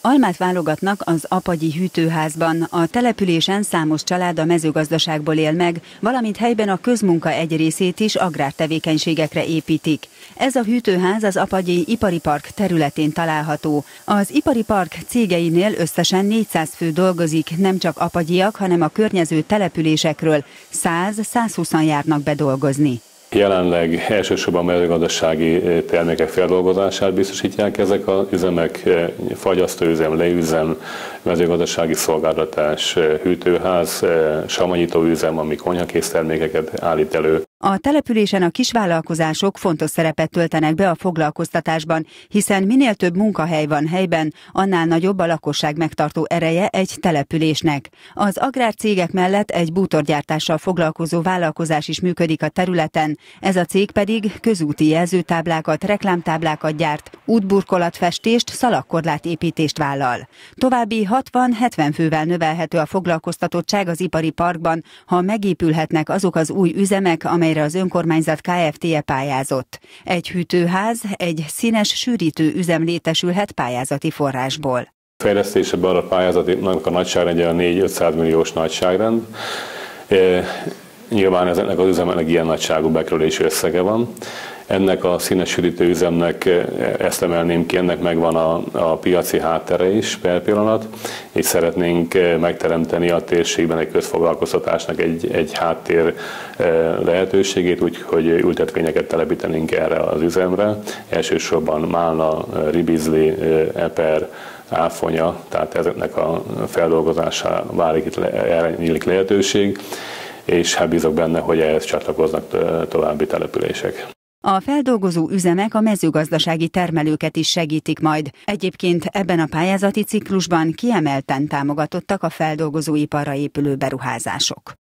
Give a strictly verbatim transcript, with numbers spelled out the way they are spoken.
Almát válogatnak az apagyi hűtőházban. A településen számos család a mezőgazdaságból él meg, valamint helyben a közmunka egy részét is agrártevékenységekre építik. Ez a hűtőház az apagyi ipari park területén található. Az ipari park cégeinél összesen négyszáz fő dolgozik, nem csak apagyiak, hanem a környező településekről száz-százhúszan járnak bedolgozni. Jelenleg elsősorban mezőgazdasági termékek feldolgozását biztosítják ezek az üzemek, fagyasztóüzem, leüzem, mezőgazdasági szolgáltatás, hűtőház, savanyítóüzem, ami konyhakész termékeket állít elő. A településen a kisvállalkozások fontos szerepet töltenek be a foglalkoztatásban, hiszen minél több munkahely van helyben, annál nagyobb a lakosság megtartó ereje egy településnek. Az agrárcégek mellett egy bútorgyártással foglalkozó vállalkozás is működik a területen, ez a cég pedig közúti jelzőtáblákat, reklámtáblákat gyárt, útburkolatfestést, szalagkorlátépítést vállal. További hatvan-hetven fővel növelhető a foglalkoztatottság az ipari parkban, ha megépülhetnek azok az új üzemek, amelyre az önkormányzat Kft-je pályázott. Egy hűtőház, egy színes sűrítő üzem létesülhet pályázati forrásból. A fejlesztésében a pályázatnak a nagyságrendje a négy-ötszáz milliós nagyságrend. E, nyilván ezeknek az üzemeknek ilyen nagyságú bekerülési összege van. Ennek a színes sűrítő üzemnek, ezt emelném ki, ennek megvan a, a piaci háttere is per pillanat, és szeretnénk megteremteni a térségben egy közfoglalkoztatásnak egy, egy háttér lehetőségét, úgyhogy ültetvényeket telepítenénk erre az üzemre. Elsősorban málna, ribizli, eper, áfonya, tehát ezeknek a feldolgozása válik itt, erre nyílik lehetőség, és hát bízok benne, hogy ehhez csatlakoznak további települések. A feldolgozó üzemek a mezőgazdasági termelőket is segítik majd. Egyébként ebben a pályázati ciklusban kiemelten támogatottak a feldolgozóiparra épülő beruházások.